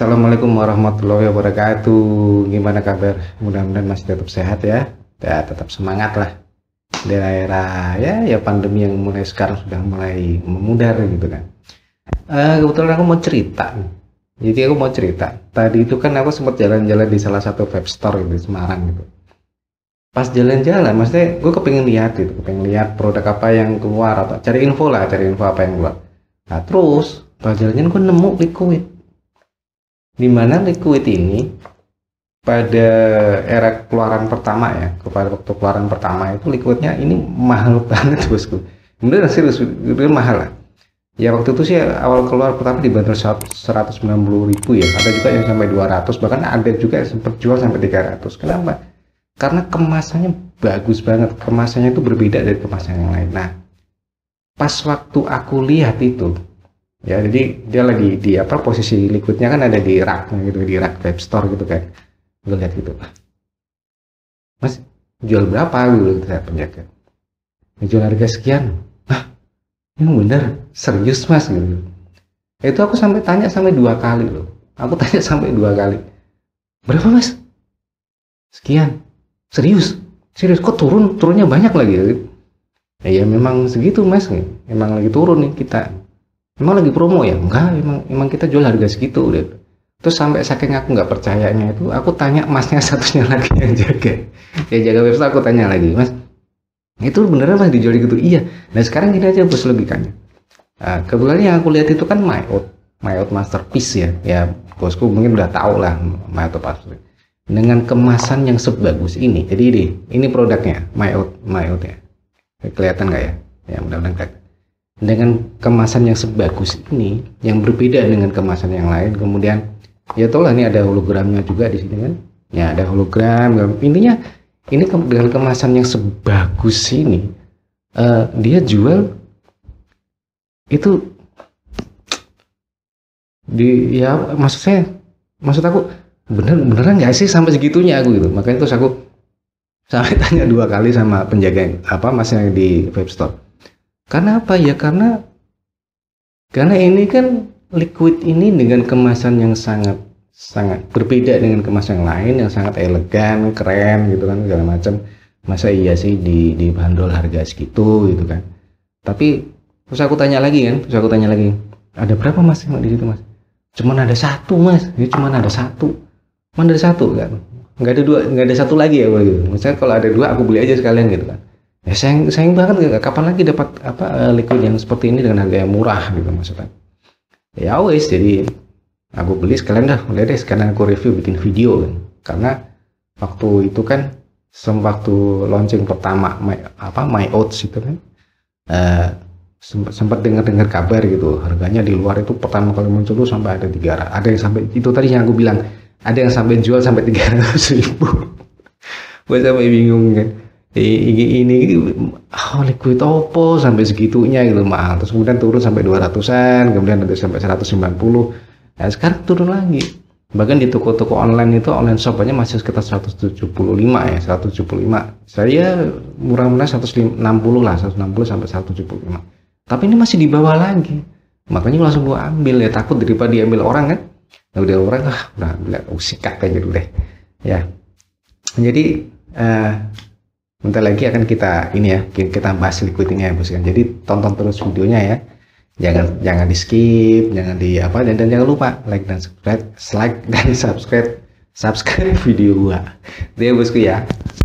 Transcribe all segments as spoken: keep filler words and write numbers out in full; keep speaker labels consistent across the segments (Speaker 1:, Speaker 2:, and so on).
Speaker 1: Assalamualaikum warahmatullahi wabarakatuh. Gimana kabar? Mudah-mudahan masih tetap sehat ya. Ya, tetap semangat lah. Di daerah ya, ya pandemi yang mulai sekarang sudah mulai memudar gitu kan. Eh, kebetulan aku mau cerita. Jadi aku mau cerita. Tadi itu kan aku sempat jalan-jalan di salah satu web store di Semarang gitu. Pas jalan-jalan, maksudnya gue kepengen lihat gitu, kepengen lihat produk apa yang keluar atau cari info lah, cari info apa yang keluar. Nah terus pas jalan-jalan gue nemu liquid. Di mana liquid ini pada era keluaran pertama ya, kepada waktu keluaran pertama itu liquidnya ini mahal banget bosku. Bener serius, bener mahal lah. Ya waktu itu sih awal keluar pertama dibanderol seratus sembilan puluh ribu ya, ada juga yang sampai dua ratus, bahkan ada juga yang sempat jual sampai tiga ratus. Kenapa? Karena kemasannya bagus banget, kemasannya itu berbeda dari kemasan yang lain. Nah, pas waktu aku lihat itu, ya jadi dia lagi di apa posisi liquidnya kan ada di raknya gitu, di rak web store gitu kan. Gue lihat gitu, Mas jual berapa gitu saya penjaga. Jual harga sekian. Hah, ini bener serius Mas gitu. Itu aku sampai tanya sampai dua kali loh. Aku tanya sampai dua kali. Berapa Mas? Sekian. Serius, serius kok turun, turunnya banyak lagi ya? Ya memang segitu Mas, emang lagi turun nih kita. Emang lagi promo ya? Enggak, emang emang kita jual harga segitu udah. Terus sampai saking aku nggak percayanya itu, aku tanya Masnya satunya lagi yang jaga, ya jaga website, aku tanya lagi, Mas, itu beneran Mas dijual gitu? Iya. Nah sekarang gini aja bos logikanya. Nah, kebetulan yang aku lihat itu kan MyOut, MyOut Masterpiece ya, ya bosku mungkin udah tahu lah MyOut Masterpiece. Dengan kemasan yang sebagus ini, jadi ini, ini produknya MyOut, MyOut ya, kelihatan nggak ya? Ya mudah-mudahan kelihatan. Dengan kemasan yang sebagus ini, yang berbeda dengan kemasan yang lain, kemudian ya tau lah ini ada hologramnya juga di sini kan? Ya ada hologram. Intinya ini dengan kemasan yang sebagus ini, uh, dia jual itu di ya maksud saya, maksud aku bener beneran nggak sih sampai segitunya aku gitu. Makanya terus aku sampai tanya dua kali sama penjaga apa Mas yang di web store. Karena apa ya? Karena karena ini kan liquid ini dengan kemasan yang sangat sangat berbeda dengan kemasan yang lain, yang sangat elegan, keren gitu kan segala macam. Masa iya sih di dibanderol harga segitu gitu kan? Tapi terus aku tanya lagi kan, terus aku tanya lagi, ada berapa Mas di situ Mas? Cuman ada satu Mas, ini cuman ada satu. Cuman ada satu kan, nggak ada dua, nggak ada satu lagi ya gitu. Misalnya kalau ada dua aku beli aja sekalian gitu kan. Ya sayang, sayang banget, kapan lagi dapat apa liquid yang seperti ini dengan harga yang murah gitu maksudnya. Ya wes, jadi aku beli sekalian dah, udah deh sekarang aku review bikin video kan. Karena waktu itu kan sewaktu launching pertama my, apa MyOut itu kan, uh, sempat sempat dengar-dengar kabar gitu harganya di luar itu pertama kali muncul tuh sampai ada tiga ratus, ada yang sampai itu tadi yang aku bilang. Ada yang sampai jual sampai tiga ratus ribu. Gue sampai bingung kan. Ini, ini, ini oh, liquid opo sampai segitunya gitu mahal. Terus kemudian turun sampai dua ratusan, kemudian ada sampai seratus sembilan puluh. Nah, sekarang turun lagi. Bahkan di toko-toko online itu online shop aja masih sekitar seratus tujuh puluh lima ya, seratus tujuh puluh lima. Saya murah-murah seratus enam puluh lah, seratus enam puluh sampai seratus tujuh puluh lima. Tapi ini masih di bawah lagi. Makanya langsung gua ambil ya, takut daripada diambil orang kan. Nah, udah orang ah udah bilang oh, sikat aja dulu deh ya. Jadi uh, bentar lagi akan kita ini ya kita bahas liquid ini ya bos kan. Jadi tonton terus videonya ya, jangan jangan di skip, jangan di apa, dan, dan jangan lupa like dan subscribe, like dan subscribe subscribe video gua deh bosku ya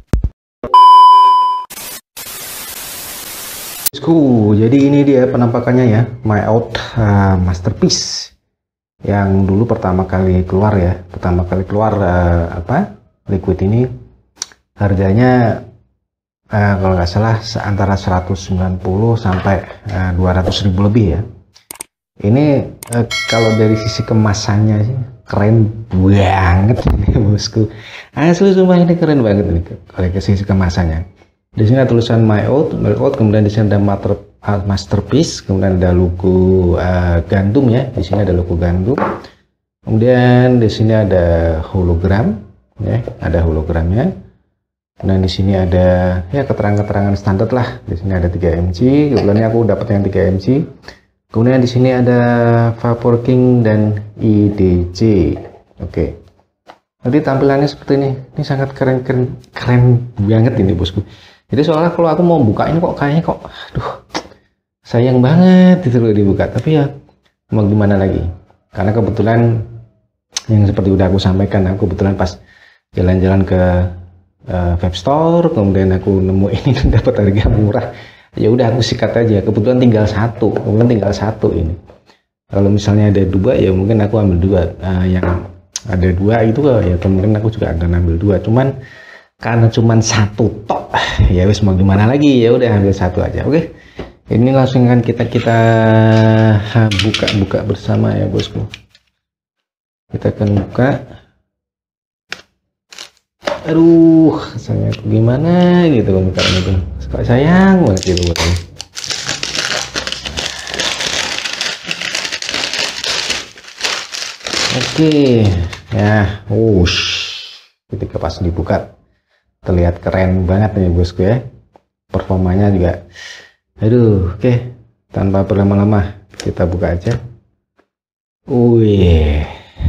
Speaker 1: bosku. Jadi ini dia penampakannya ya, MyOut uh, Masterpiece yang dulu pertama kali keluar ya, pertama kali keluar uh, apa liquid ini harganya uh, kalau nggak salah antara seratus sembilan puluh sampai uh, dua ratus ribu lebih ya. Ini uh, kalau dari sisi kemasannya sih keren banget ini bosku, asli sumpah ini keren banget nih kalau ke sisi kemasannya. Di sini ada tulisan MyOut, MyOut, kemudian di sini ada master Masterpiece, kemudian ada logo uh, gandum ya, di sini ada logo gandum, kemudian di sini ada hologram ya, ada hologramnya, dan di sini ada ya keterangan-keterangan standar lah. Di sini ada tiga M C, kebetulan aku dapat yang tiga M C, Kemudian di sini ada Vapor King dan I D C. Oke. Jadi tampilannya seperti ini. Ini sangat keren keren keren banget ini bosku. Jadi soalnya kalau aku mau buka ini kok kayaknya kok, aduh, sayang banget itu loh dibuka. Tapi ya mau gimana lagi? Karena kebetulan yang seperti udah aku sampaikan, aku kebetulan pas jalan-jalan ke uh, Vape Store, kemudian aku nemu ini dapat harga murah. Ya udah aku sikat aja. Kebetulan tinggal satu, kebetulan tinggal satu ini. Kalau misalnya ada dua ya mungkin aku ambil dua. Uh, yang ada dua itu ya kemungkinan aku juga akan ambil dua, cuman karena cuman satu tok ya wis mau gimana lagi, ya udah ambil satu aja. Oke, ini langsung kan kita kita buka-buka bersama ya bosku. Kita akan buka. Aduh, rasanya gimana gitu kan bukanya itu, sayang banget gitu botolnya. Oke, ya, wush, ketika pas dibuka terlihat keren banget nih bosku ya, performanya juga, aduh, oke, tanpa berlama-lama kita buka aja. Wih,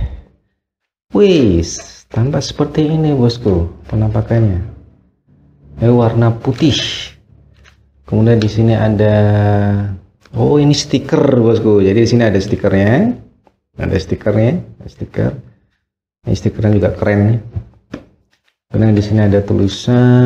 Speaker 1: wih, tampak seperti ini bosku penampakannya, ya, warna putih. Kemudian di sini ada, oh ini stiker bosku, jadi di sini ada stikernya. Ada stikernya, ada stiker. Ini stikernya juga keren nih. Kemudian di sini ada tulisan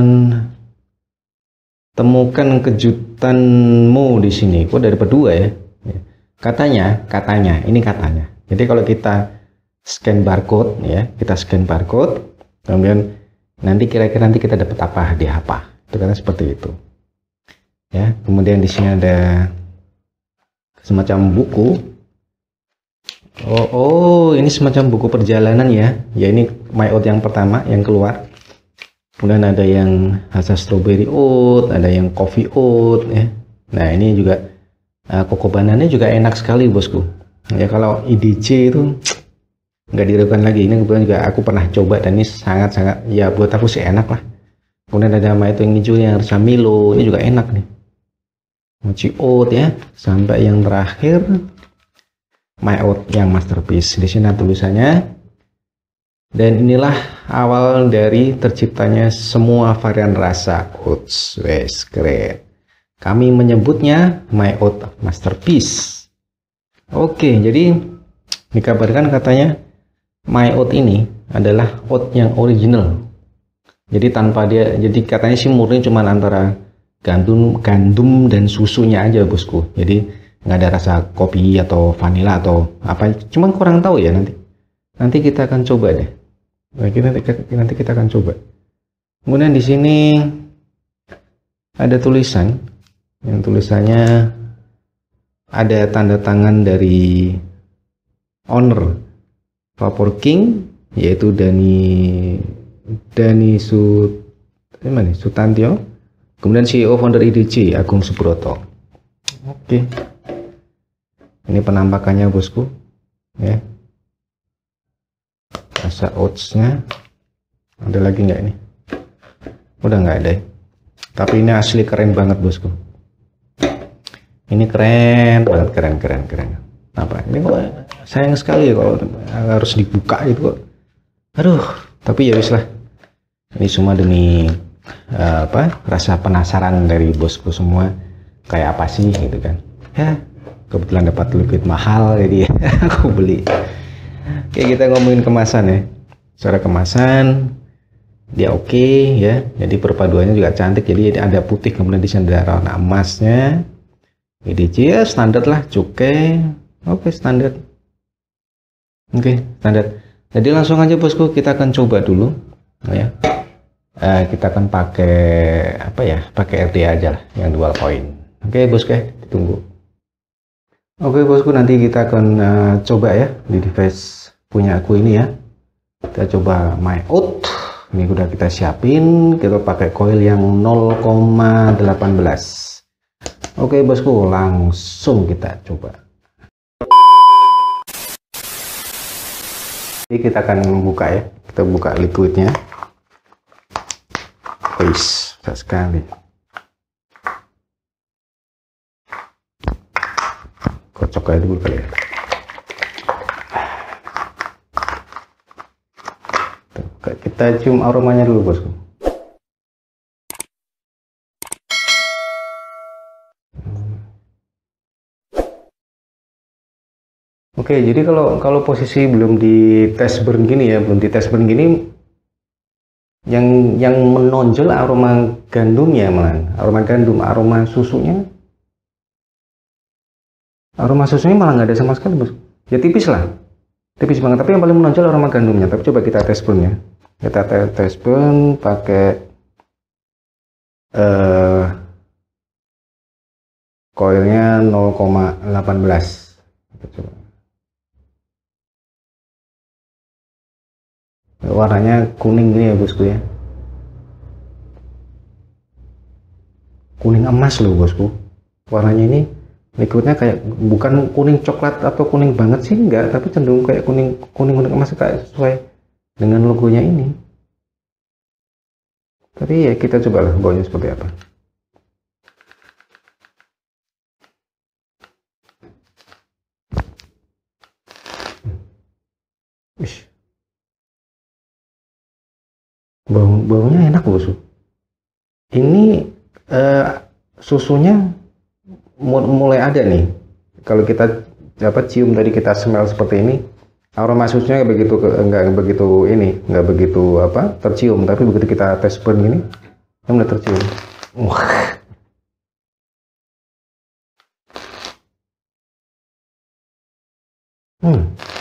Speaker 1: temukan kejutanmu di sini. Kok dari berdua ya? Katanya, katanya, ini katanya. Jadi kalau kita scan barcode ya, kita scan barcode, kemudian nanti kira-kira nanti kita dapat apa, hadiah apa. Itu karena seperti itu. Ya, kemudian di sini ada semacam buku. Oh, oh, ini semacam buku perjalanan ya. Ya ini My Oat yang pertama yang keluar. Kemudian ada yang rasa strawberry oat, ada yang coffee oat ya. Nah ini juga uh, koko banannya juga enak sekali bosku. Ya kalau I D C itu nggak diragukan lagi. Ini kebetulan juga aku pernah coba dan ini sangat-sangat ya buat aku sih enak lah. Kemudian ada My Oat yang hijau yang rasa Milo, ini juga enak nih. Mochi oat ya. Sampai yang terakhir My Oat yang masterpiece. Di sini tulisannya, dan inilah awal dari terciptanya semua varian rasa oats. Wes keren. Kami menyebutnya My Oat masterpiece. Oke, jadi dikabarkan katanya My Oat ini adalah oat yang original. Jadi tanpa dia, jadi katanya sih murni cuma antara gandum, gandum dan susunya aja bosku. Jadi nggak ada rasa kopi atau vanilla atau apa, cuman kurang tahu ya, nanti nanti kita akan coba deh. Nah, kita, nanti kita akan coba. Kemudian di sini ada tulisan, yang tulisannya ada tanda tangan dari owner Vapor King, yaitu Dani Dani Sut, mana, Sutantio. Kemudian C E O founder I D C Agung Subroto. Oke. Ini penampakannya bosku ya. Rasa oatsnya ada lagi nggak ini? Udah nggak ada ya? Tapi ini asli keren banget bosku. Ini keren banget, keren keren keren. Apa ini kok sayang sekali kalau harus dibuka itu kok. Aduh, tapi ya wis lah. Ini cuma demi uh, apa? Rasa penasaran dari bosku semua, kayak apa sih gitu kan. Ya, kebetulan dapat liquid mahal jadi aku beli. Oke, kita ngomongin kemasan ya. Secara kemasan dia oke okay, ya. Jadi perpaduannya juga cantik. Jadi ada putih, kemudian di sini ada warna emasnya. I D C ya standar lah, cukai. Oke, okay, standar. Oke, okay, standar. Jadi langsung aja bosku, kita akan coba dulu ya. Uh, kita akan pakai apa ya? Pakai R D A aja lah yang dual coin. Oke, okay, bosku ya, ditunggu. Oke bosku, nanti kita akan uh, coba ya di device punya aku ini ya. Kita coba My Oat. Ini udah kita siapin, kita pakai coil yang nol koma satu delapan. Oke bosku, langsung kita coba. Jadi kita akan buka ya, kita buka liquidnya. Wis, besar sekali. kocok aja dulu kali ya. Tuh, kita cium aromanya dulu bosku. Oke, jadi kalau kalau posisi belum di tes burn gini ya, belum di tes burn gini, yang yang menonjol aroma gandumnya malah, aroma gandum, aroma susunya, aroma susunya malah nggak ada sama sekali bos. Ya tipis lah, tipis banget. Tapi yang paling menonjol aroma gandumnya. Tapi coba kita tes burn ya. Kita tes tes burn pakai eh koilnya nol koma satu delapan. Kita coba. Warnanya kuning gini ya bosku ya, kuning emas loh bosku. Warnanya ini liquidnya kayak bukan kuning coklat atau kuning banget sih, enggak, tapi cenderung kayak kuning kuning kuning emas, kayak sesuai dengan logonya ini. Tapi ya kita coba lah baunya seperti apa. Ish. Bau baunya enak bosku. Ini eh, susunya mulai ada nih. Kalau kita dapat cium tadi, kita smell seperti ini, aroma susunya nggak begitu nggak begitu ini nggak begitu apa tercium, tapi begitu kita tes burn gini mulai tercium. Wah. Hmm.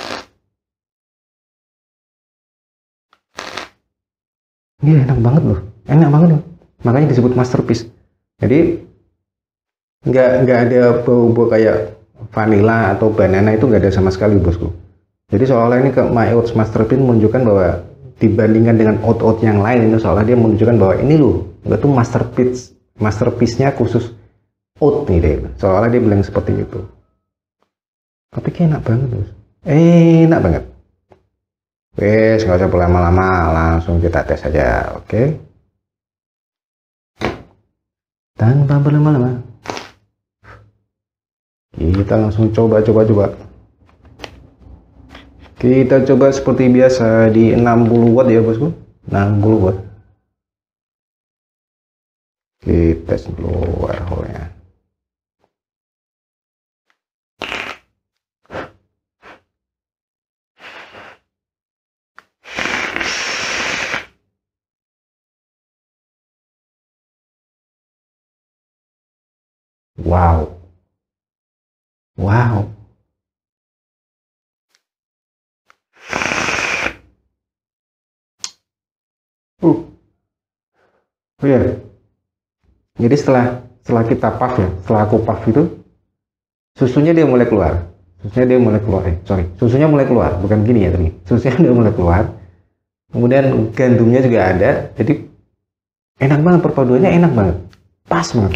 Speaker 1: Iya enak banget loh, enak banget loh. Makanya disebut masterpiece. Jadi nggak nggak ada bau-bau kayak vanilla atau banana, itu nggak ada sama sekali bosku. Jadi seolah-olah ini ke My Oats Masterpiece menunjukkan bahwa dibandingkan dengan oat-oat yang lain, itu seolah dia menunjukkan bahwa ini loh, itu masterpiece, masterpiece-nya khusus oat nih deh. Seolah-olah dia bilang seperti itu. Tapi kayak enak banget bos, enak banget. Wes, nggak usah berlama-lama, langsung kita tes aja, oke? Tanpa berlama-lama, kita langsung coba, coba, coba. Kita coba seperti biasa di enam puluh watt ya bosku, enam puluh watt. Kita tes dulu air hole-nya. Wow, wow, uh, oh ya. Jadi setelah setelah kita puff ya, setelah aku puff itu, susunya dia mulai keluar, susunya dia mulai keluar, eh sorry, susunya mulai keluar, bukan gini ya tadi, susunya dia mulai keluar. Kemudian gandumnya juga ada, jadi enak banget, perpaduannya enak banget, pas banget.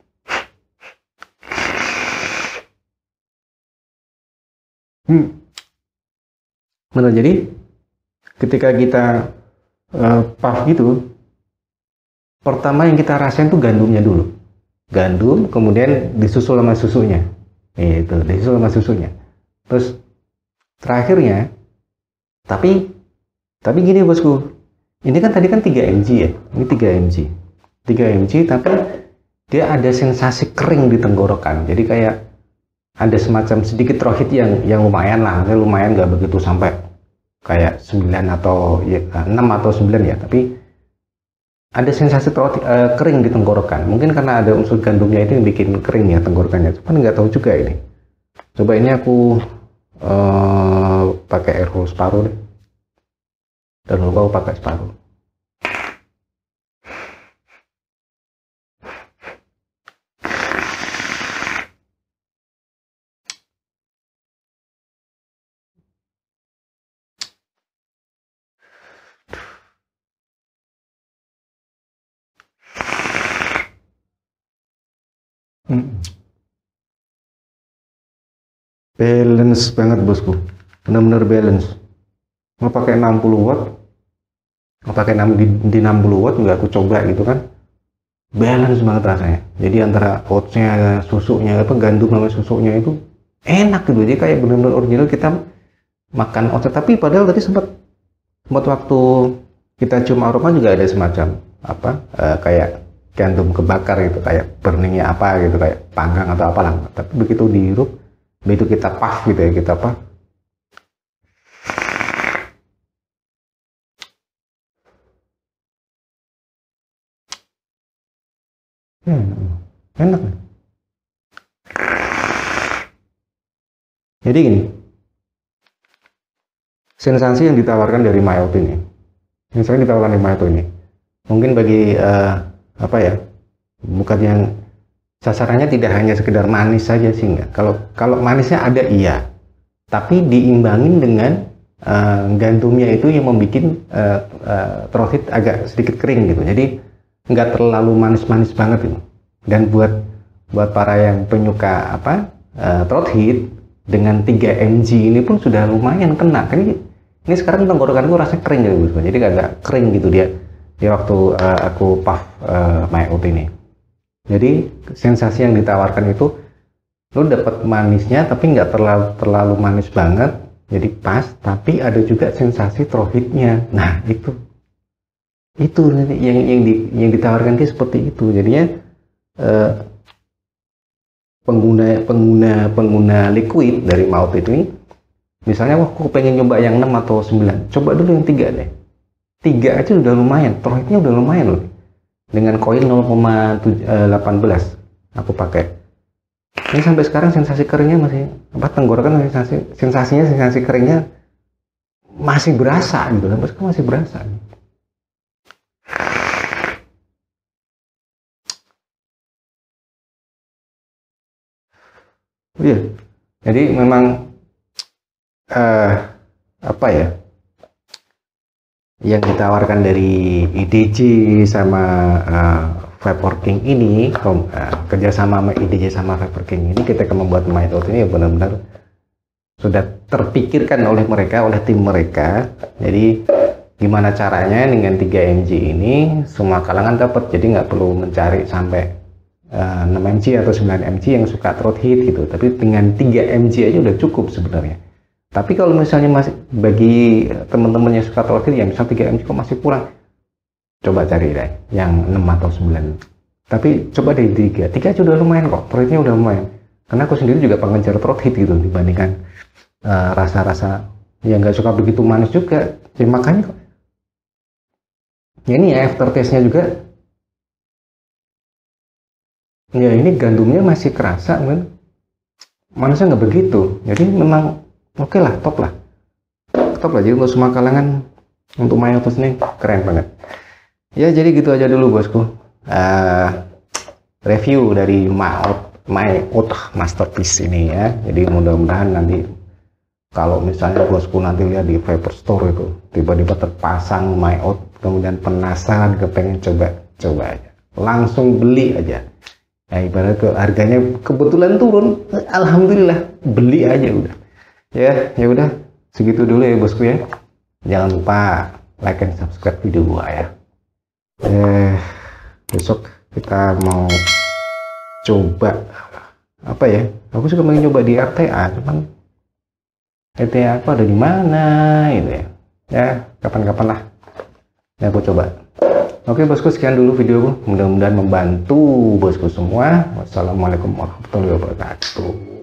Speaker 1: Hmm. Benar, jadi ketika kita uh, puff gitu, pertama yang kita rasain tuh gandumnya dulu, gandum, kemudian disusul sama susunya, itu disusul sama susunya, terus terakhirnya, tapi tapi gini bosku, ini kan tadi kan tiga mg ya, ini tiga mg, tiga mg, tapi dia ada sensasi kering di tenggorokan, jadi kayak ada semacam sedikit rohit yang yang lumayan lah, lumayan nggak begitu sampai kayak sembilan atau ya, enam atau sembilan ya, tapi ada sensasi rohit, uh, kering di tenggorokan. Mungkin karena ada unsur gandumnya itu yang bikin kering ya tenggorokannya, cuman nggak tahu juga ini. Coba ini aku uh, pakai air hose separuh deh, dan lupa aku pakai separuh. Balance banget bosku, benar-benar balance. Mau pakai enam puluh watt, mau pakai di, di enam puluh watt nggak aku coba gitu kan, balance banget rasanya. Jadi antara oatsnya, susunya, apa gandum sama susunya itu enak gitu, jadi kayak benar-benar original kita makan oat. Tapi padahal tadi sempat sempat waktu kita cium aroma juga ada semacam apa uh, kayak gandum kebakar gitu, kayak burningnya apa gitu, kayak panggang atau apalah. Tapi begitu dihirup, begitu kita puff gitu ya, kita apa hmm, enak. Jadi gini, sensasi yang ditawarkan dari Mayout ini, misalnya ditawarkan dari Mayout ini, mungkin bagi uh, apa ya, bukan yang sasarannya tidak hanya sekedar manis saja sih, enggak. Kalau kalau manisnya ada iya, tapi diimbangin dengan uh, gandumnya itu yang membuat uh, uh, throat agak sedikit kering gitu. Jadi nggak terlalu manis-manis banget ini. Dan buat buat para yang penyuka apa uh, throat hit, dengan tiga mg ini pun sudah lumayan kena. Kan ini, ini sekarang tenggorokanku rasanya kering gitu, jadi agak kering gitu dia di waktu uh, aku puff uh, Mayout ini. Jadi sensasi yang ditawarkan itu lo dapat manisnya tapi nggak terlalu terlalu manis banget, jadi pas. Tapi ada juga sensasi throat hitnya. Nah itu itu yang yang di, yang ditawarkan dia seperti itu. Jadinya uh, pengguna pengguna pengguna liquid dari Mayout itu, misalnya wah aku pengen nyoba yang enam atau sembilan, coba dulu yang tiga deh. Tiga aja udah lumayan, throat hitnya udah lumayan loh. Dengan koin nol koma delapan belas aku pakai. Ini sampai sekarang sensasi keringnya masih apa, tenggorokan sensasi sensasinya sensasi keringnya masih berasa gitu, sampai sekarang masih berasa. Iya, jadi memang uh, apa ya, yang ditawarkan dari I D J sama uh, Vaporking ini, kom, uh, kerjasama sama I D J sama Vaporking ini, kita akan membuat Mayout ini ya benar-benar sudah terpikirkan oleh mereka, oleh tim mereka. Jadi gimana caranya dengan tiga mg ini semua kalangan dapat, jadi nggak perlu mencari sampai Uh, enam mg atau sembilan mg yang suka throat hit gitu, tapi dengan tiga mg aja udah cukup sebenarnya. Tapi kalau misalnya masih bagi teman-teman yang suka throat hit, ya misal tiga mg kok masih kurang, coba cari deh yang enam atau sembilan. Tapi coba dari tiga, tiga aja udah lumayan kok, throat hitnya udah lumayan. Karena aku sendiri juga pengejar throat hit gitu, dibandingkan rasa-rasa uh, yang nggak suka begitu manis juga. Jadi makanya kok ya ini ya aftertaste-nya juga. Ya ini gandumnya masih kerasa kan, manisnya nggak begitu. Jadi memang oke okay lah, top lah, top lah. Jadi untuk semua kalangan, untuk Mayout ini keren banget. Ya jadi gitu aja dulu bosku, uh, review dari Mayout Mayout Masterpiece ini ya. Jadi mudah-mudahan nanti kalau misalnya bosku nanti lihat di Vapor Store itu tiba-tiba terpasang Mayout, kemudian penasaran, kepengen coba coba aja, langsung beli aja. Nah, ibarat ke harganya kebetulan turun, alhamdulillah beli aja udah. Ya, ya udah segitu dulu ya bosku ya. Jangan lupa like and subscribe video gua ya. Eh, besok kita mau coba apa ya? Aku juga pengen coba di R T A, cuman R T A aku ada di mana gitu ya. Ya, kapan-kapan lah. Ya aku coba. Oke bosku, sekian dulu videoku, mudah-mudahan membantu bosku semua. Wassalamualaikum warahmatullahi wabarakatuh.